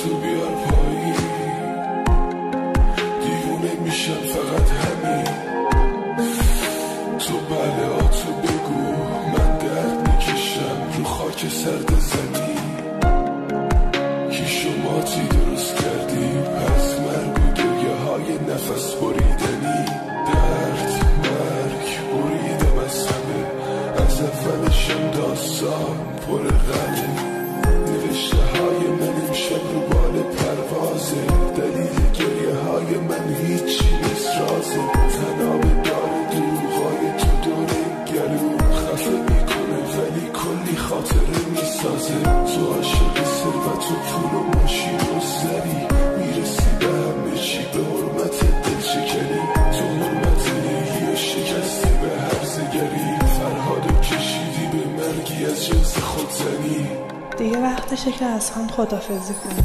تو بیار پایی، دیوونه میشم فقط همین. تو بله تو بگو من درد میکشم رو خاک سرد زمین. کی شماتی درست کردی پس مرگ و گریه های نفس بریدنی. درد مرگ بریدم از همه، از اولشم داستان پر غمه. نوشته های من امشب رو بال پروازه، دلیل گریه های من هیچی نیست رازه. تناب داره دروغای تو دور گلو خفه میکنه ولی کلی خاطره میسازه. تو عاشق ثروت و پول و ماشین و زری میرسی به همه چی به حرمت دل شکنی. تو حرمت یه شکستی به هرزگری، فرهادو کشیدی به مرگی از جنس خودزنی. دیگه وقتشه که از هم خدافزی کنیم.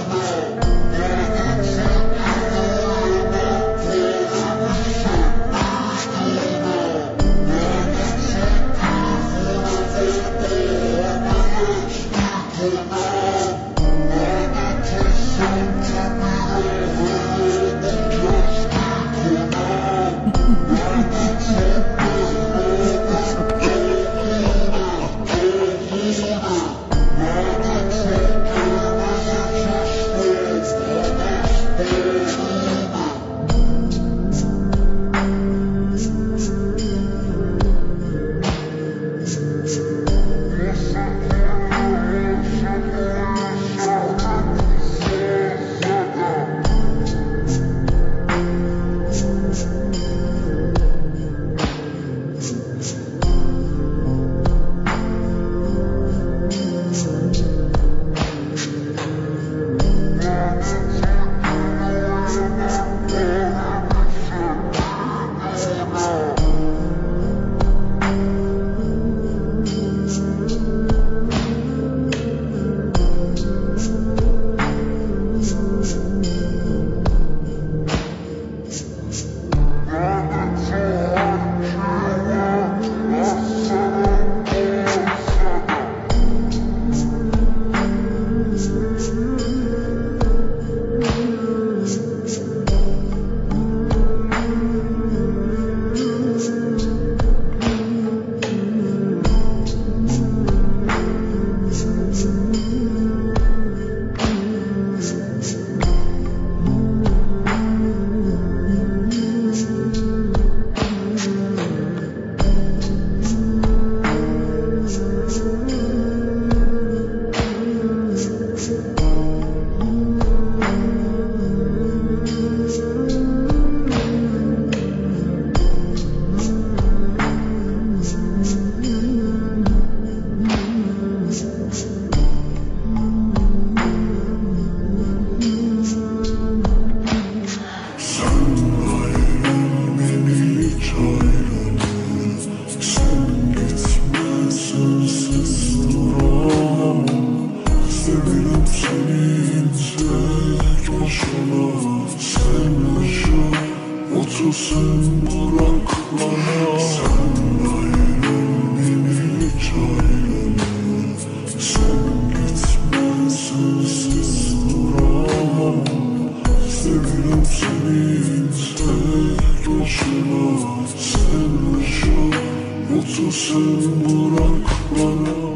Sen bırak bana, sen ayrıl beni hiç ayrılma. Sen gitme, sensiz duramam. Seviyorum seni tek başına. Sen yaşa, mutlu sen bırak bana.